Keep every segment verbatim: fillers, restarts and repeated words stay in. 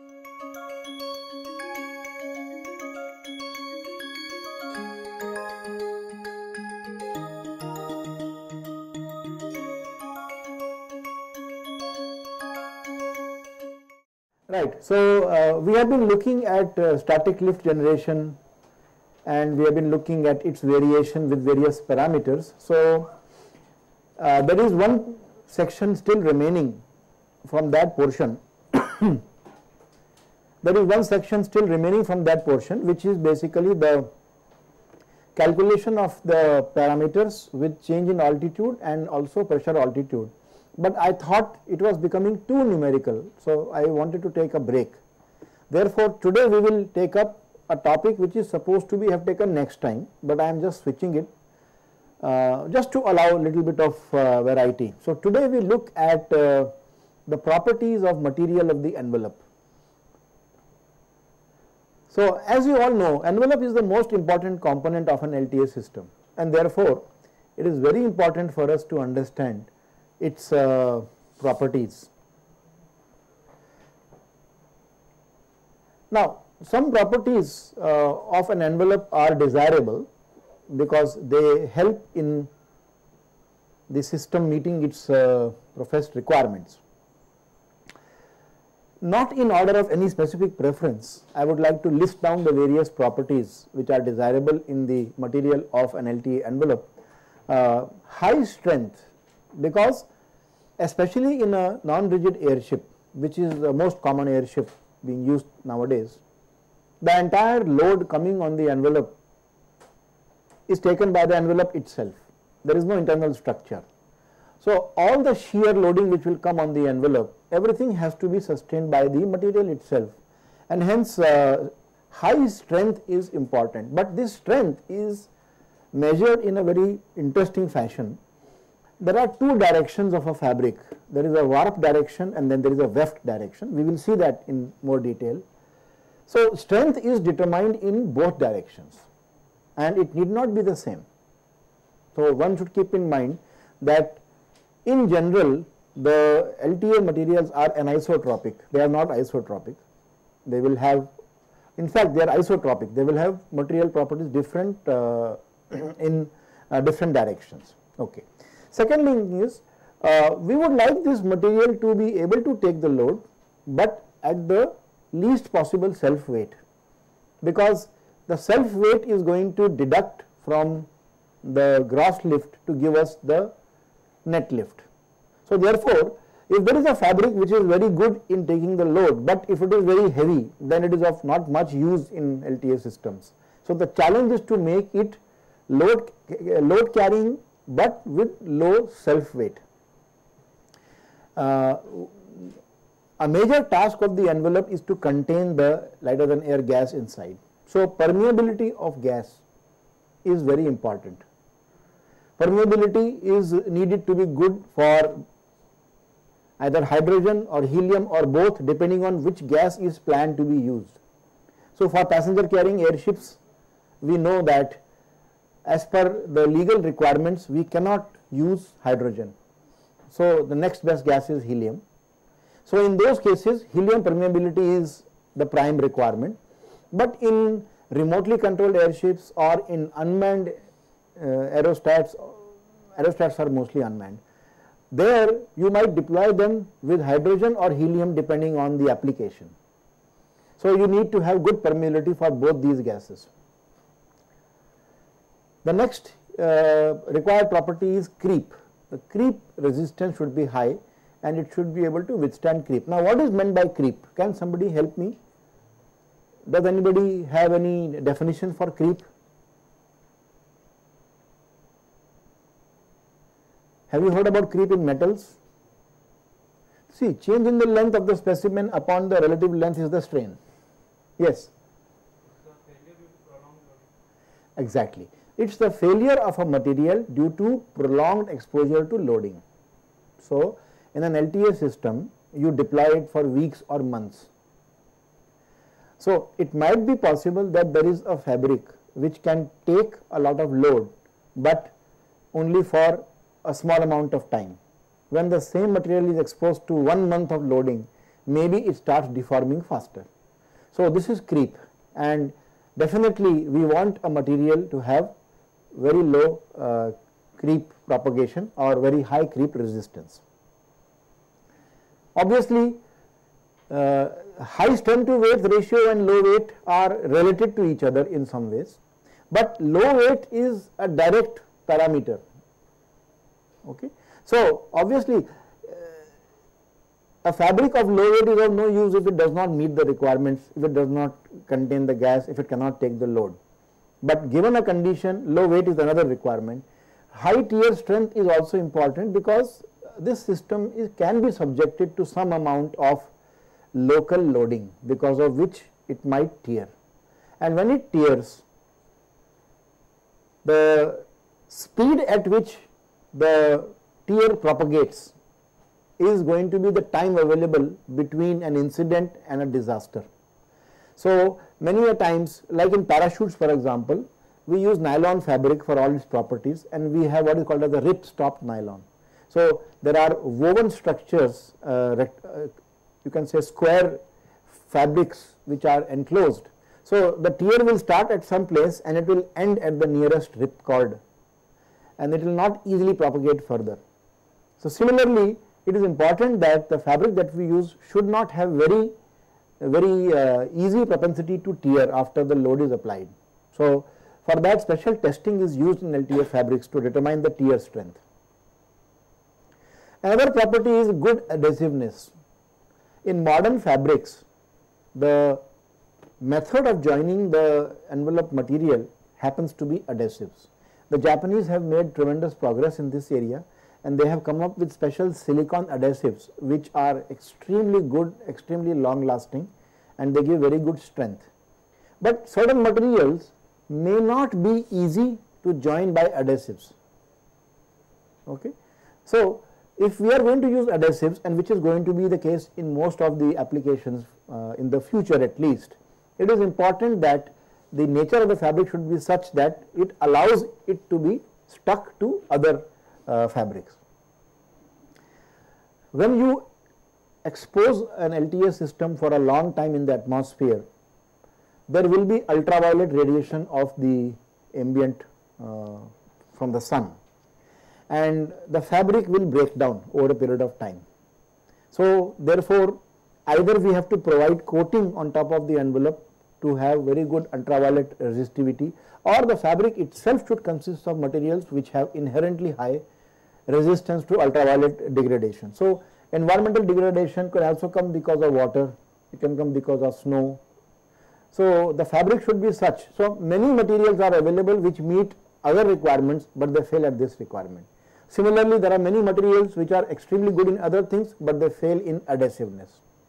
Right. So, uh, we have been looking at uh, static lift generation, and we have been looking at its variation with various parameters. So, uh, there is one section still remaining from that portion. There is one section still remaining from that portion, which is basically the calculation of the parameters with change in altitude and also pressure altitude. But I thought it was becoming too numerical, so I wanted to take a break. Therefore, today we will take up a topic which is supposed to be have taken next time, but I am just switching it uh, just to allow a little bit of uh, variety. So, today we look at uh, the properties of material of the envelope. So, as you all know, envelope is the most important component of an L T A system, and therefore, it is very important for us to understand its uh, properties. Now, some properties uh, of an envelope are desirable because they help in the system meeting its uh, professed requirements. Not in order of any specific preference, I would like to list down the various properties which are desirable in the material of an L T A envelope. Uh, high strength, because especially in a non-rigid airship, which is the most common airship being used nowadays, the entire load coming on the envelope is taken by the envelope itself. There is no internal structure. So, all the shear loading which will come on the envelope, everything has to be sustained by the material itself, and hence uh, high strength is important. But this strength is measured in a very interesting fashion. There are two directions of a fabric. There is a warp direction and then there is a weft direction. We will see that in more detail. So, strength is determined in both directions and it need not be the same. So, one should keep in mind that in general the L T A materials are anisotropic. They are not isotropic. They will have, in fact, they are isotropic. They will have material properties different uh, in uh, different directions. Okay. Second thing is, uh, we would like this material to be able to take the load, but at the least possible self weight, because the self weight is going to deduct from the gross lift to give us the net lift. So, therefore, if there is a fabric which is very good in taking the load, but if it is very heavy, then it is of not much use in L T A systems. So, the challenge is to make it load, load carrying but with low self weight. Uh, a major task of the envelope is to contain the lighter than air gas inside. So, permeability of gas is very important. Permeability is needed to be good for either hydrogen or helium or both, depending on which gas is planned to be used. So, for passenger carrying airships, we know that as per the legal requirements, we cannot use hydrogen. So, the next best gas is helium. So, in those cases, helium permeability is the prime requirement, but in remotely controlled airships or in unmanned uh, aerostats, aerostats are mostly unmanned. There you might deploy them with hydrogen or helium depending on the application. So, you need to have good permeability for both these gases. The next uh, required property is creep. The creep resistance should be high and it should be able to withstand creep. Now, what is meant by creep? Can somebody help me? Does anybody have any definition for creep? Have you heard about creep in metals? See, change in the length of the specimen upon the relative length is the strain. Yes? Exactly. It is the failure of a material due to prolonged exposure to loading. So, in an L T A system, you deploy it for weeks or months. So, it might be possible that there is a fabric which can take a lot of load, but only for a small amount of time. When the same material is exposed to one month of loading, maybe it starts deforming faster. So this is creep, and definitely we want a material to have very low uh, creep propagation or very high creep resistance. Obviously, uh, high strength to weight ratio and low weight are related to each other in some ways, but low weight is a direct parameter. Okay. So obviously, uh, a fabric of low weight is of no use if it does not meet the requirements, if it does not contain the gas, if it cannot take the load. But given a condition, low weight is another requirement. High tear strength is also important because this system is, can be subjected to some amount of local loading, because of which it might tear. And when it tears, the speed at which the tear propagates is going to be the time available between an incident and a disaster. So many a times, like in parachutes for example, we use nylon fabric for all its properties, and we have what is called as the rip stop nylon. So there are woven structures, uh, rect, uh, you can say square fabrics which are enclosed. So the tear will start at some place and it will end at the nearest rip cord, and it will not easily propagate further. So similarly, it is important that the fabric that we use should not have very very uh, easy propensity to tear after the load is applied. So for that, special testing is used in L T A fabrics to determine the tear strength. Another property is good adhesiveness. In modern fabrics, the method of joining the envelope material happens to be adhesives. The Japanese have made tremendous progress in this area, and they have come up with special silicone adhesives which are extremely good, extremely long lasting, and they give very good strength. But certain materials may not be easy to join by adhesives. Okay. So if we are going to use adhesives, and which is going to be the case in most of the applications uh, in the future at least, it is important that the nature of the fabric should be such that it allows it to be stuck to other uh, fabrics. When you expose an L T A system for a long time in the atmosphere, there will be ultraviolet radiation of the ambient uh, from the sun, and the fabric will break down over a period of time. So therefore, either we have to provide coating on top of the envelope to have very good ultraviolet resistivity, or the fabric itself should consist of materials which have inherently high resistance to ultraviolet degradation. So environmental degradation could also come because of water, it can come because of snow. So the fabric should be such. So many materials are available which meet other requirements, but they fail at this requirement. Similarly, there are many materials which are extremely good in other things, but they fail in adhesiveness.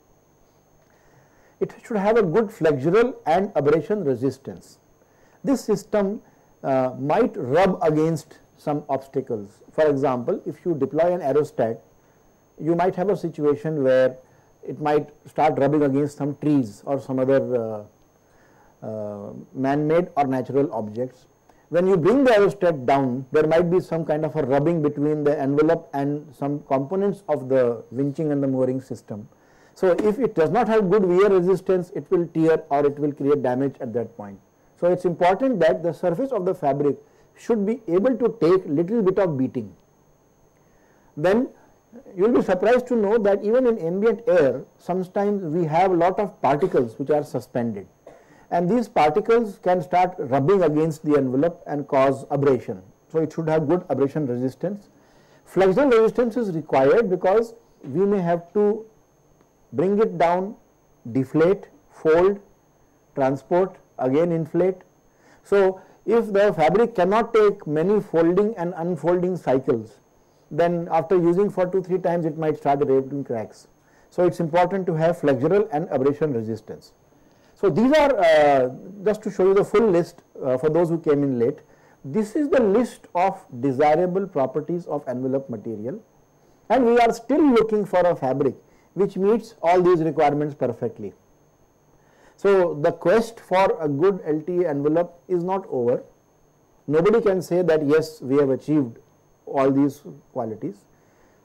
It should have a good flexural and abrasion resistance. This system uh, might rub against some obstacles. For example, if you deploy an aerostat, you might have a situation where it might start rubbing against some trees or some other uh, uh, man-made or natural objects. When you bring the aerostat down, there might be some kind of a rubbing between the envelope and some components of the winching and the mooring system. So if it does not have good wear resistance, it will tear or it will create damage at that point. So it's important that the surface of the fabric should be able to take little bit of beating. Then you will be surprised to know that even in ambient air, sometimes we have a lot of particles which are suspended, and these particles can start rubbing against the envelope and cause abrasion. So it should have good abrasion resistance. Flexural resistance is required because we may have to bring it down, deflate, fold, transport, again inflate. So if the fabric cannot take many folding and unfolding cycles, then after using for two, three times it might start erupting cracks. So it's important to have flexural and abrasion resistance. So these are, uh, just to show you the full list uh, for those who came in late, this is the list of desirable properties of envelope material, and we are still looking for a fabric which meets all these requirements perfectly. So the quest for a good L T A envelope is not over. Nobody can say that yes, we have achieved all these qualities.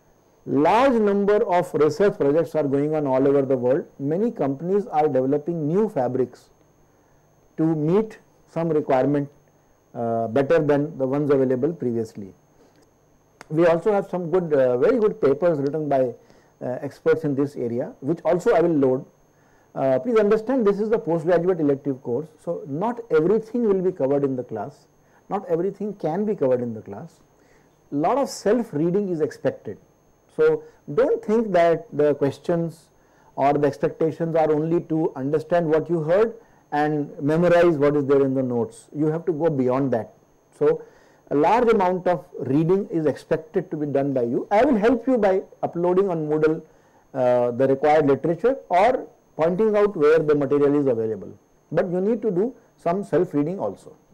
Large number of research projects are going on all over the world. Many companies are developing new fabrics to meet some requirement uh, better than the ones available previously. We also have some good, uh, very good papers written by uh, experts in this area, which also I will load. Uh, please understand, this is the postgraduate elective course, so not everything will be covered in the class, not everything can be covered in the class. Lot of self reading is expected. So don't think that the questions or the expectations are only to understand what you heard and memorize what is there in the notes. You have to go beyond that. So a large amount of reading is expected to be done by you. I will help you by uploading on Moodle uh, the required literature or pointing out where the material is available, but you need to do some self reading also.